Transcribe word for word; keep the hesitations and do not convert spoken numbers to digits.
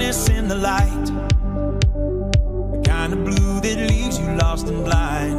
darkness in the light, the kind of blue that leaves you lost and blind.